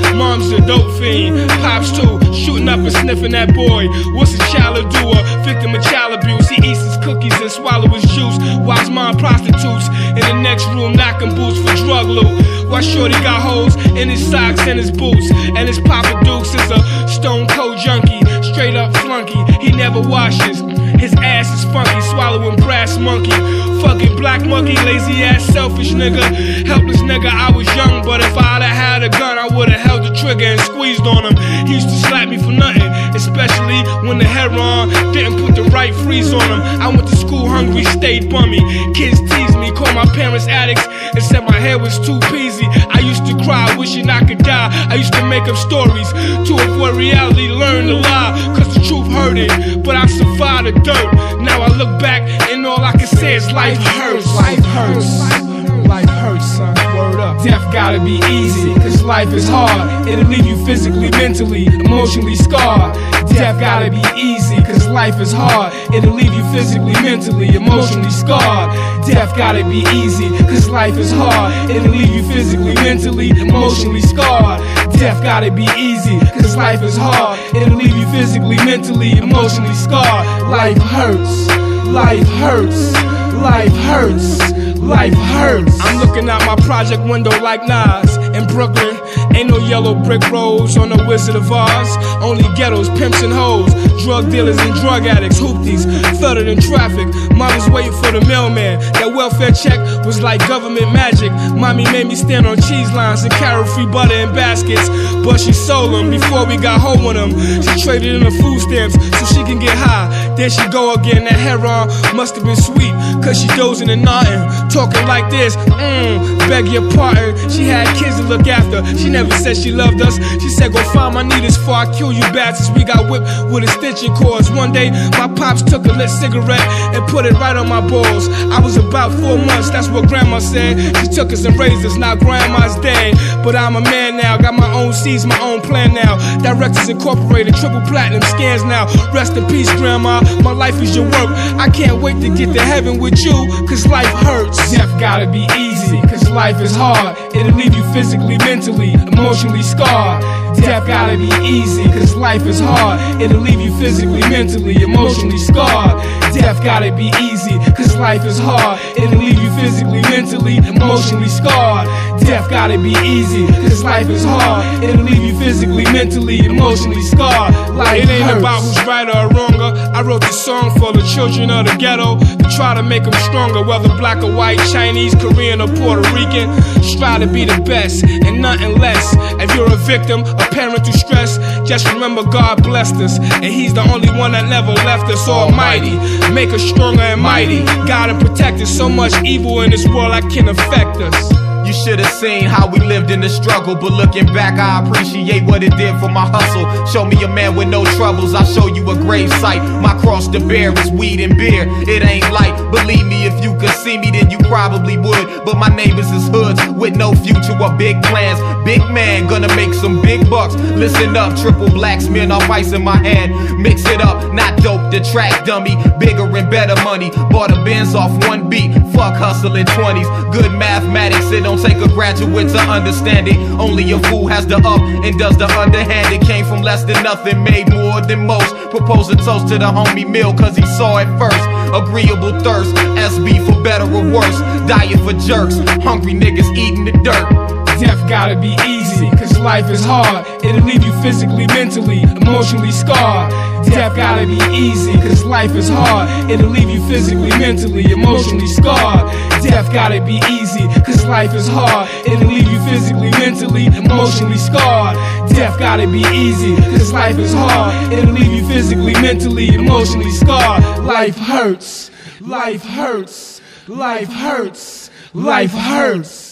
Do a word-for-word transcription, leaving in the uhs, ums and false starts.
Mom's a dope fiend, pops too, shooting up and sniffing that boy. What's a child to do? A victim of child abuse. He eats his cookies and swallow his juice, while his mom prostitutes in the next room knocking boots for drug loot. While shorty got holes in his socks and his boots, and his Papa Dukes is a stone cold junkie, straight up flunky. He never washes, his ass is funky, swallowing brass monkey. Fucking black monkey, lazy ass, selfish nigga. Helpless nigga, I was young, but if I'd have had a gun, I would've held the trigger and squeezed on him. He used to slap me for nothing, especially when the heroin didn't put the right freeze on him. I went to school hungry, stayed bummy. Kids teased me, called my parents addicts, and said my hair was too peasy. I used to cry, wishing I could die. I used to make up stories to avoid reality, learn to lie, cause the truth hurted, but I survived the dirt. Now I look back and all I can say is life hurts. Life hurts. Life hurts, son. Word up. Death gotta be easy, cause life is hard. It'll leave you physically, mentally, emotionally scarred. Death gotta be easy, cause life is hard. It'll leave you physically, mentally, emotionally scarred. Death gotta be easy, cause life is hard. It'll leave you physically, mentally, emotionally scarred. Death gotta be easy, cause life is hard. It'll leave you physically, mentally, emotionally scarred. Life hurts. Life hurts. Life hurts. Life hurts. I'm looking out my project window like Nas in Brooklyn. Ain't no yellow brick roads on the Wizard of Oz. Only ghettos, pimps and hoes, drug dealers and drug addicts, hoopties, flooded in traffic. Mama's waiting for the mailman. That welfare check was like government magic. Mommy made me stand on cheese lines and carry free butter in baskets, but she sold them before we got home with them. She traded in the food stamps so she can get high. There she go again. That heroin must have been sweet, cause she dozing and nodding, talking like this. Mmm, beg your pardon. She had kids to look after. She never said she loved us. She said go find my needles before I kill you bastards. We got whipped with extension cords. One day my pops took a lit cigarette and put it right on my balls. I was about four months, that's what grandma said. She took us and raised us, now grandma's dead, but I'm a man now. Got my own seeds, my own plan now. Directors Incorporated, triple platinum scans now. Rest in peace, grandma, my life is your work. I can't wait to get to heaven with you, cause life hurts. Death gotta be easy, cause life is hard. It'll leave you physically, mentally, emotionally scarred. Death gotta be easy, cause life is hard. It'll leave you physically, mentally, emotionally scarred. Death gotta be easy, cause life is hard. It'll leave you physically, mentally, emotionally scarred. Death gotta be easy, cause life is hard. It'll leave you physically, mentally, emotionally scarred. Life it ain't hurts. About who's right or wronger. I wrote this song for the children of the ghetto, to try to make them stronger, whether black or white, Chinese, Korean or Puerto Rican. Strive to be the best and nothing less. If you're a victim of parental stress, just remember God blessed us, and He's the only one that never left us. Almighty, make us stronger and mighty. God and protect us. So much evil in this world that can affect us. You should have seen how we lived in the struggle, but looking back I appreciate what it did for my hustle. Show me a man with no troubles, I'll show you a grave site. My cross to bear is weed and beer, it ain't light. Believe me, if you could see me then you probably would. But my neighbors is hoods with no future or big plans. Big man, gonna make some big bucks. Listen up, triple black, smearing off ice in my hand. Mix it up, not dope, the track dummy. Bigger and better money, bought a Benz off one beat. Fuck hustling twenties, good mathematics, it don't take a graduate to understand it. Only a fool has the up and does the underhand. It came from less than nothing, made more than most. Propose a toast to the homie Mill, cause he saw it first. Agreeable thirst, S B for better or worse. Diet for jerks, hungry niggas eating the dirt. Death gotta be easy, cause life is hard. It'll leave you physically, mentally, emotionally scarred. Death gotta be easy, cause life is hard. It'll leave you physically, mentally, emotionally scarred. Death gotta be easy, cause life is hard. It'll leave you physically, mentally, emotionally scarred. Death gotta be easy, cause life is hard. It'll leave you physically, mentally, emotionally scarred. Life hurts. Life hurts. Life hurts. Life hurts.